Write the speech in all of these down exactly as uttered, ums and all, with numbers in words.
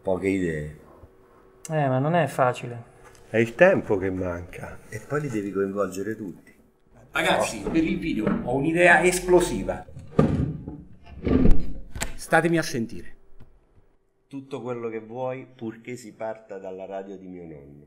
poche idee. Eh, ma non è facile. È il tempo che manca. E poi li devi coinvolgere tutti. Ragazzi, per il video ho un'idea esplosiva. Statemi a sentire. Tutto quello che vuoi, purché si parta dalla radio di mio nonno.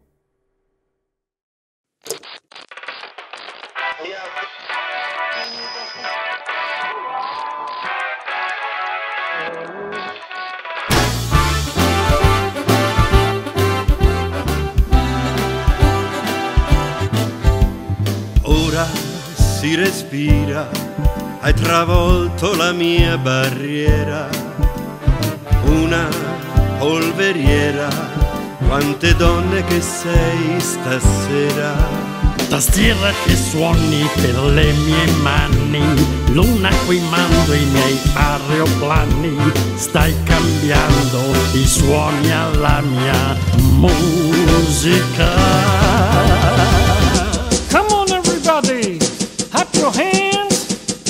Ora si respira, hai travolto la mia barriera, una polveriera, quante donne che sei stasera. Tastiera che suoni per le mie mani, luna qui mando i miei aeroplani, stai cambiando i suoni alla mia musica. Come on everybody, clap your hands.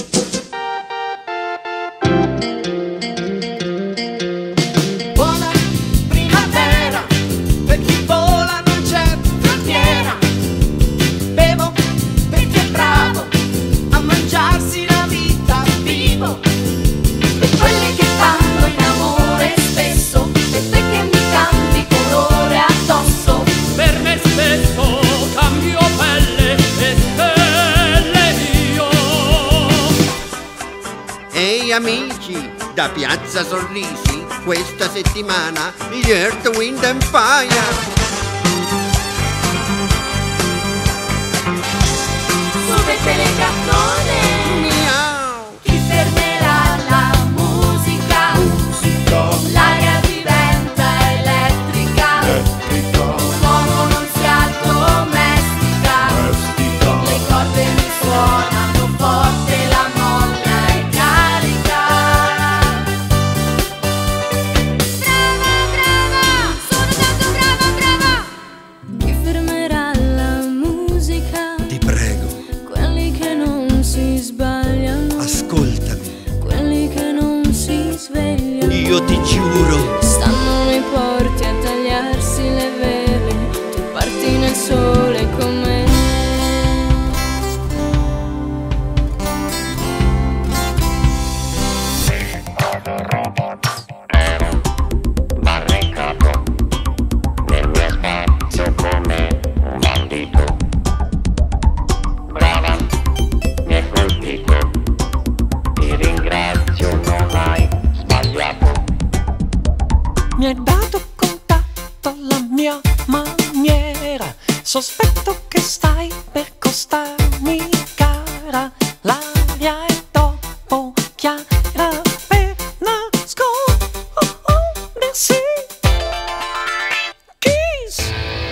Buona primavera, per chi vola non c'è frontiera. Bevo perché è bravo a mangiarsi la vita vivo. E quelli che fanno in amore spesso, e te che mi cambi colore addosso. Per me spesso cambio pelle e stelle io. Ehi amici, da Piazza Sorrisi, questa settimana gli Earth, Wind and Fire. Super telegattone, chi fermerà la musica? L'aria diventa elettrica, l'uomo non si addomestica, le corde mi suonano forte, la molla è carica. Brava, brava, sono tanto brava, brava. Chi fermerà la musica? Ti prego, Quelli che non si sbagliano, ascoltami, quelli che non si svegliano, io ti giuro. stanno nei porti a tagliarsi le vele, tu parti nel sole con me. Barricato nel mio spazio come un bandito. Brava, mi hai colpito, ti ringrazio, non hai sbagliato. Mi hai dato contatto alla mia maniera, sospetto che stai per costarmi cara. L'aria è troppo chiara per nascondersi. Kiss.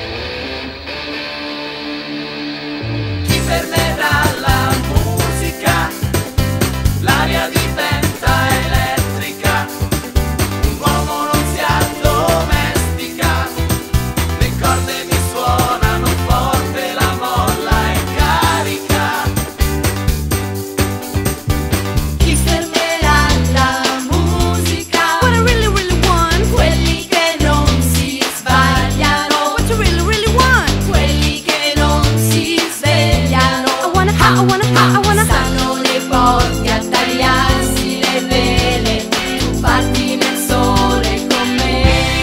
Chi fermerà la musica? L'aria diventa elettrica, un uomo non si addomestica, le corde mi suonano forte, la molla è carica. Chi fermerà la musica? What I really really want. Quelli che non si sbagliano. What you really really want. Quelli che non si svegliano. I wanna ha, I wanna ha, I wanna ha. Stanno nei porti a tagliarsi le vele, tu parti nel sole con me.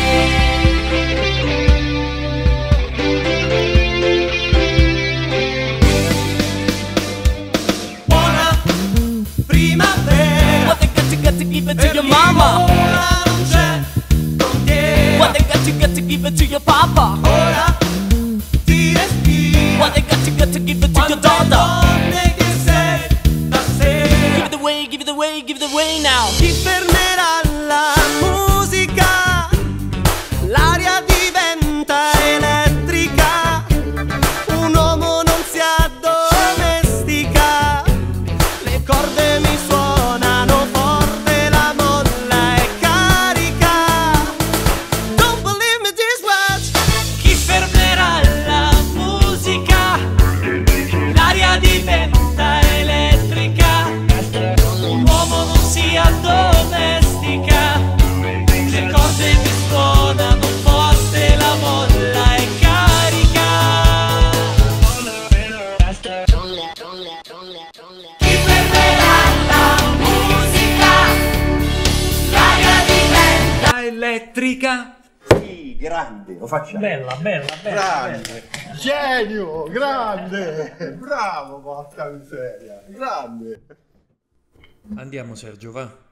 Buona primavera, what they got to got to give it to your mama. Ora non c'è frontiera, what they got to got to give it to your papa. Ora ti respira, what they got to got to give it to your daughter. Donne che sei stasera, give it away, give it away, give it away now. Chi fermerà la musica? L'aria diventa elettrica, un uomo non si addomestica, le corde mi suonano forte, la molla è carica. Don't believe me this much. Chi fermerà la musica? L'aria diventa elettrica, un uomo non si addomestica, le corde mi suonano Elettrica. Sì, grande, lo facciamo. Bella, bella, bella. Grande, bella. genio, grande, bravo, porca miseria, grande. Andiamo Sergio, va.